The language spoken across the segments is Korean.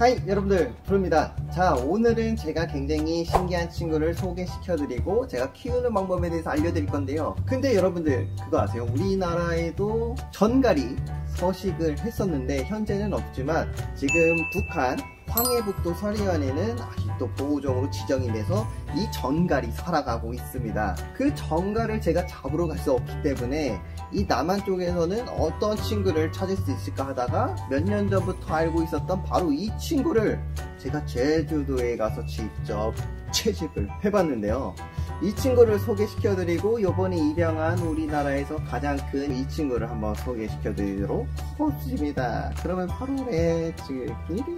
하이 여러분들, 프로입니다. 자, 오늘은 제가 굉장히 신기한 친구를 소개시켜드리고 제가 키우는 방법에 대해서 알려드릴 건데요. 근데 여러분들 그거 아세요? 우리나라에도 전갈이 서식을 했었는데 현재는 없지만 지금 북한 황해북도 서해안에는 아직도 보호종으로 지정이 돼서 이 전갈이 살아가고 있습니다. 그 전갈을 제가 잡으러 갈 수 없기 때문에 이 남한 쪽에서는 어떤 친구를 찾을 수 있을까 하다가 몇 년 전부터 알고 있었던 바로 이 친구를 제가 제주도에 가서 직접 채집을 해봤는데요. 이 친구를 소개시켜드리고 이번에 입양한 우리나라에서 가장 큰 이 친구를 한번 소개시켜드리도록 하겠습니다. 그러면 바로 렛츠기릿.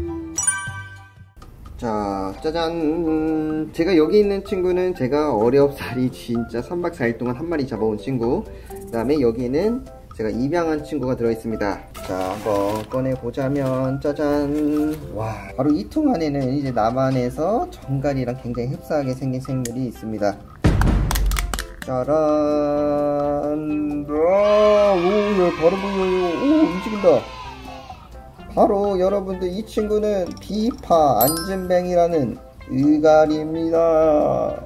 자, 짜잔! 제가 여기 있는 친구는 제가 어렵사리 진짜 3박 4일 동안 한 마리 잡아온 친구, 그 다음에 여기는 제가 입양한 친구가 들어있습니다. 자, 한번 꺼내보자면 짜잔! 와, 바로 이 통 안에는 이제 남한에서 전갈이랑 굉장히 흡사하게 생긴 생물이 있습니다. 짜란! 와, 오, 바로 보여요. 오, 움직인다. 바로 여러분들 이 친구는 비파 안전뱅이라는 의갈입니다.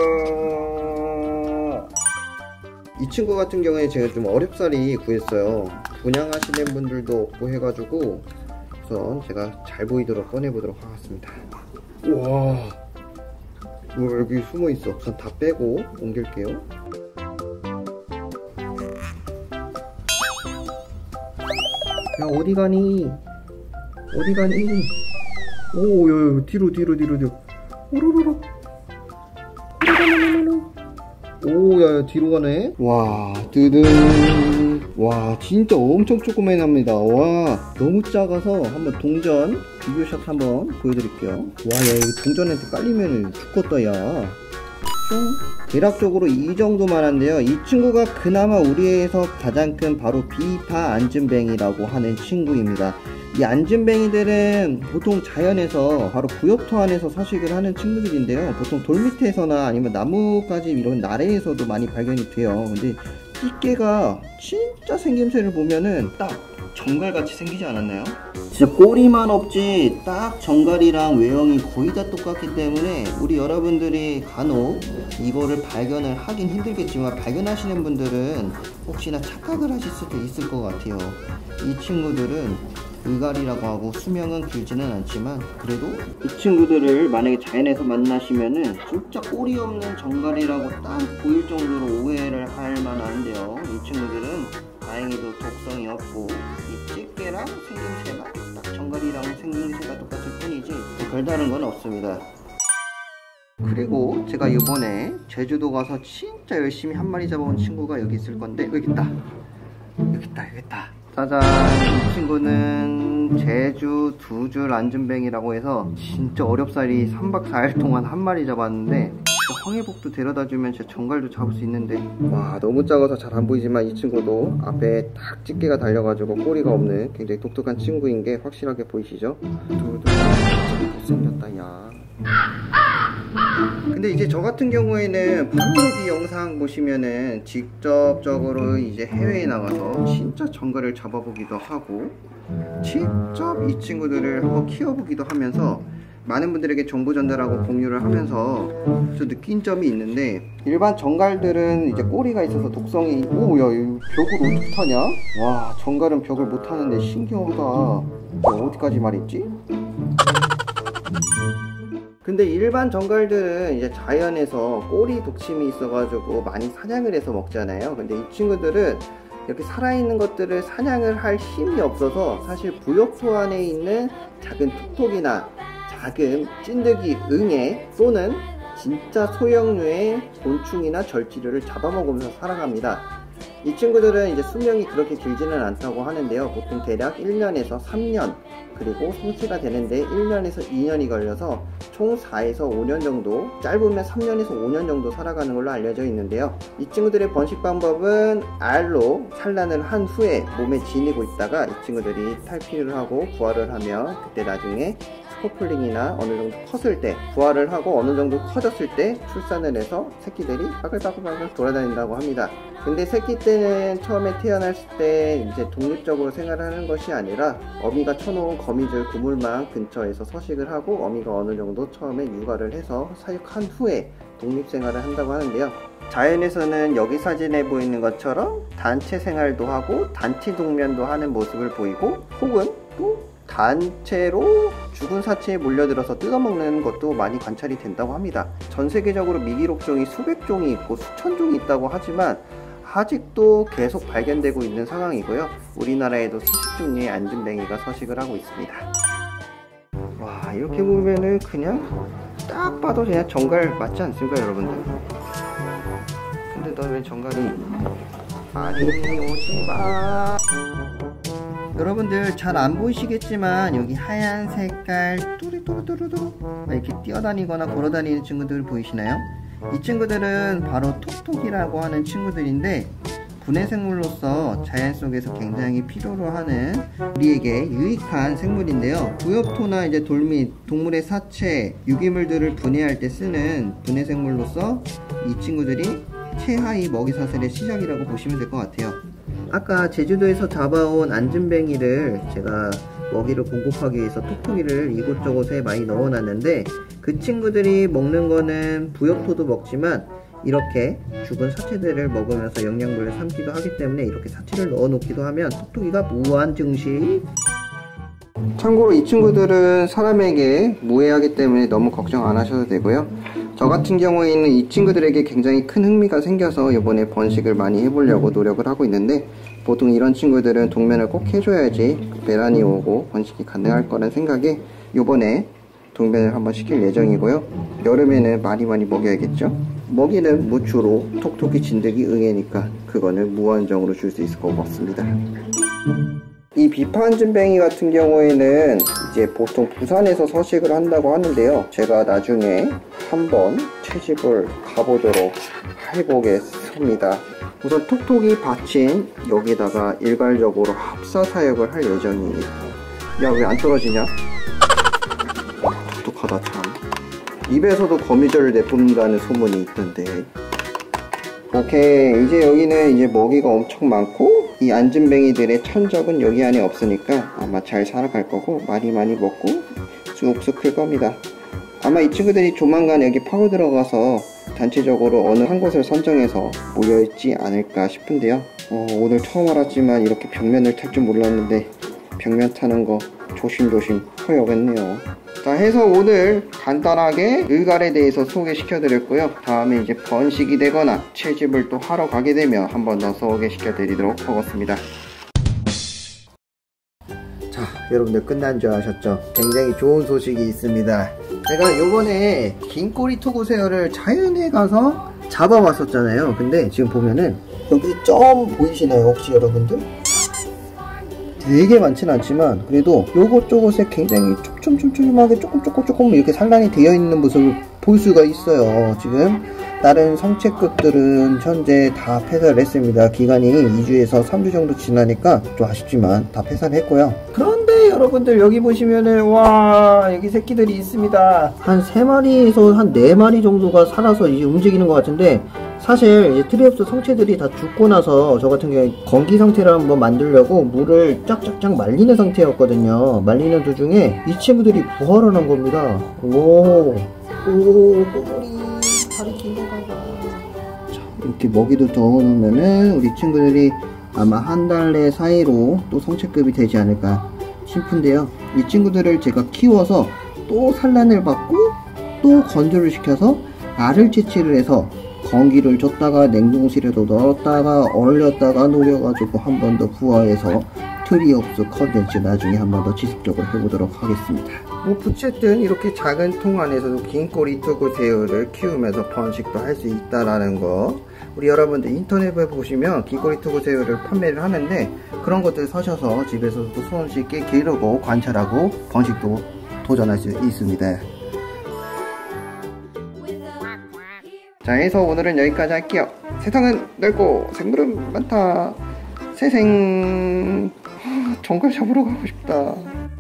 이 친구 같은 경우에 제가 좀 어렵사리 구했어요. 분양하시는 분들도 없고 해가지고 우선 제가 잘 보이도록 꺼내보도록 하겠습니다. 우와, 여기 숨어있어. 우선 다 빼고 옮길게요. 야, 어디 가니? 어디 가니? 오, 야, 뒤로. 오로로로. 오, 야, 뒤로 가네? 와, 드든. 와, 진짜 엄청 조그매합니다. 와, 너무 작아서 한번 동전 비교샷 한번 보여드릴게요. 와, 야, 이거 동전한테 깔리면 죽겠다, 야. 대략적으로 이 정도만 한데요. 이 친구가 그나마 우리에서 가장 큰 바로 비파 안전뱅이라고 하는 친구입니다. 이 안전뱅이들은 보통 자연에서 바로 부엽토 안에서 서식을 하는 친구들인데요. 보통 돌밑에서나 아니면 나뭇가지 이런 나래에서도 많이 발견이 돼요. 근데 띠개가 진짜 생김새를 보면은 딱 정갈같이 생기지 않았나요? 진짜 꼬리만 없지 딱 정갈이랑 외형이 거의 다 똑같기 때문에 우리 여러분들이 간혹 이거를 발견을 하긴 힘들겠지만 발견하시는 분들은 혹시나 착각을 하실 수도 있을 것 같아요. 이 친구들은 의갈이라고 하고 수명은 길지는 않지만 그래도 이 친구들을 만약에 자연에서 만나시면은 진짜 꼬리 없는 정갈이라고 딱 보일 정도로 오해를 할 만한데요. 이 친구들은 다행히도 독성이 없고 이 집게랑 생김새가 딱 정갈이랑 생김새가 똑같을 뿐이지 별다른 건 없습니다. 그리고 제가 이번에 제주도 가서 진짜 열심히 한 마리 잡아온 친구가 여기 있을 건데 여기 있다. 짜잔! 이 친구는 제주 두줄 안전뱅이라고 해서 진짜 어렵사리 3박 4일 동안 한 마리 잡았는데 황해북도 데려다주면 진짜 정갈도 잡을 수 있는데 와, 너무 작아서 잘 안 보이지만 이 친구도 앞에 딱 집게가 달려가지고 꼬리가 없는 굉장히 독특한 친구인 게 확실하게 보이시죠? 못생겼다, 야. 근데 이제 저 같은 경우에는 방송기 영상 보시면은 직접적으로 이제 해외에 나가서 진짜 정갈을 잡아보기도 하고 직접 이 친구들을 한번 키워보기도 하면서 많은 분들에게 정보 전달하고 공유를 하면서 저 느낀 점이 있는데 일반 정갈들은 이제 꼬리가 있어서 독성이 오, 야, 벽을 어떻게 타냐? 와, 정갈은 벽을 못 타는데 신기하다. 어디까지 말했지? 근데 일반 정갈들은 이제 자연에서 꼬리 독침이 있어가지고 많이 사냥을 해서 먹잖아요. 근데 이 친구들은 이렇게 살아있는 것들을 사냥을 할 힘이 없어서 사실 부엽토 안에 있는 작은 톡톡이나 작은 찐득이, 응애 또는 진짜 소형류의 곤충이나 절지류를 잡아먹으면서 살아갑니다. 이 친구들은 이제 수명이 그렇게 길지는 않다고 하는데요. 보통 대략 1년에서 3년 그리고 성체가 되는데 1년에서 2년이 걸려서 총 4에서 5년 정도, 짧으면 3년에서 5년 정도 살아가는 걸로 알려져 있는데요. 이 친구들의 번식 방법은 알로 산란을 한 후에 몸에 지니고 있다가 이 친구들이 탈피를 하고 부화를 하면 그때 나중에 스코플링이나 어느 정도 컸을 때 부화를 하고 어느 정도 커졌을 때 출산을 해서 새끼들이 바글바글 돌아다닌다고 합니다. 근데 새끼 때는 처음에 태어났을 때 이제 독립적으로 생활하는 것이 아니라 어미가 쳐놓은 거미줄 그물망 근처에서 서식을 하고 어미가 어느 정도 처음에 육아를 해서 사육한 후에 독립생활을 한다고 하는데요. 자연에서는 여기 사진에 보이는 것처럼 단체 생활도 하고 단체 동면도 하는 모습을 보이고, 혹은 또 단체로 죽은 사체에 몰려들어서 뜯어먹는 것도 많이 관찰이 된다고 합니다. 전 세계적으로 미기록종이 수백 종이 있고 수천 종이 있다고 하지만 아직도 계속 발견되고 있는 상황이고요. 우리나라에도 수십 종류의 안진뱅이가 서식을 하고 있습니다. 와, 이렇게 보면은 그냥 딱 봐도 그냥 정갈 맞지 않습니까, 여러분들? 근데 너 왜 정갈이 많이 오지마. 여러분들 잘 안 보이시겠지만 여기 하얀 색깔 뚜루뚜루뚜루뚜루 이렇게 뛰어다니거나 걸어다니는 친구들 보이시나요? 이 친구들은 바로 톡톡이라고 하는 친구들인데, 분해생물로서 자연 속에서 굉장히 필요로 하는 우리에게 유익한 생물인데요. 부엽토나 이제 돌밑, 동물의 사체, 유기물들을 분해할 때 쓰는 분해생물로서 이 친구들이 최하위 먹이사슬의 시작이라고 보시면 될 것 같아요. 아까 제주도에서 잡아온 안진뱅이를 제가 먹이를 공급하기 위해서 톡톡이를 이곳저곳에 많이 넣어놨는데, 그 친구들이 먹는 거는 부엽토도 먹지만 이렇게 죽은 사체들을 먹으면서 영양분을 삼기도 하기 때문에 이렇게 사체를 넣어 놓기도 하면 톡톡이가 무한 증식. 참고로 이 친구들은 사람에게 무해하기 때문에 너무 걱정 안 하셔도 되고요. 저 같은 경우에는 이 친구들에게 굉장히 큰 흥미가 생겨서 이번에 번식을 많이 해보려고 노력을 하고 있는데, 보통 이런 친구들은 동면을 꼭 해줘야지 배란이 오고 번식이 가능할 거란 생각에 이번에 동면을 한번 시킬 예정이고요. 여름에는 많이 먹여야겠죠. 먹이는 무추로 톡톡이, 진드기, 응애니까 그거는 무한정으로 줄 수 있을 것 같습니다. 이 비파안진뱅이 같은 경우에는 이제 보통 부산에서 서식을 한다고 하는데요. 제가 나중에 한번 채집을 가보도록 해보겠습니다. 우선 톡톡이 받친 여기다가 일괄적으로 합사 사육을 할 예정입니다. 야, 왜 안 떨어지냐? 똑똑하다 참. 입에서도 거미줄을 내뿜는다는 소문이 있던데. 오케이, 이제 여기는 이제 먹이가 엄청 많고 이 안진뱅이들의 천적은 여기 안에 없으니까 아마 잘 살아갈 거고 많이 먹고 쑥쑥 클 겁니다. 아마 이 친구들이 조만간 여기 파고 들어가서 단체적으로 어느 한 곳을 선정해서 모여있지 않을까 싶은데요. 오늘 처음 알았지만 이렇게 벽면을 탈 줄 몰랐는데 벽면 타는 거 조심조심 해야겠네요. 자, 해서 오늘 간단하게 의갈에 대해서 소개시켜 드렸고요. 다음에 이제 번식이 되거나 채집을 또 하러 가게 되면 한 번 더 소개시켜 드리도록 하겠습니다. 자, 여러분들 끝난 줄 아셨죠? 굉장히 좋은 소식이 있습니다. 제가 요번에 긴꼬리 토구새우를 자연에 가서 잡아왔었잖아요. 근데 지금 보면은 여기 점 보이시나요, 혹시 여러분들? 되게 많진 않지만 그래도 요것저것에 굉장히 촘촘하게 조금 이렇게 산란이 되어 있는 모습을 볼 수가 있어요. 지금 다른 성체급들은 현재 다 폐사를 했습니다. 기간이 2주에서 3주 정도 지나니까 좀 아쉽지만 다 폐사를 했고요. 그런데 여러분들 여기 보시면은 와, 여기 새끼들이 있습니다. 한 3마리에서 한 4마리 정도가 살아서 이제 움직이는 것 같은데, 사실 이제 트리옵스 성체들이 다 죽고 나서 저 같은 경우에 건기 상태를 한번 만들려고 물을 쫙쫙 말리는 상태였거든요. 말리는 도중에 이 친구들이 부활을 한 겁니다. 오, 꼬물이 다리 긴 거 봐봐. 자, 이렇게 먹이도 넣어놓으면은 우리 친구들이 아마 한 달 내 사이로 또 성체급이 되지 않을까 싶은데요. 이 친구들을 제가 키워서 또 산란을 받고 또 건조를 시켜서 알을 채취를 해서 건기를 줬다가 냉동실에도 넣었다가 얼렸다가 녹여가지고 한 번 더 부화해서 트리옵스 컨텐츠 나중에 한 번 더 지속적으로 해보도록 하겠습니다. 뭐 어쨌든 이렇게 작은 통 안에서도 긴꼬리 토구새우를 키우면서 번식도 할 수 있다라는 거, 우리 여러분들 인터넷에 보시면 긴꼬리 토구새우를 판매를 하는데 그런 것들 사셔서 집에서도 손쉽게 기르고 관찰하고 번식도 도전할 수 있습니다. 자, 해서 오늘은 여기까지 할게요. 세상은 넓고 생물은 많다. 세생 정갈 잡으러 가고 싶다.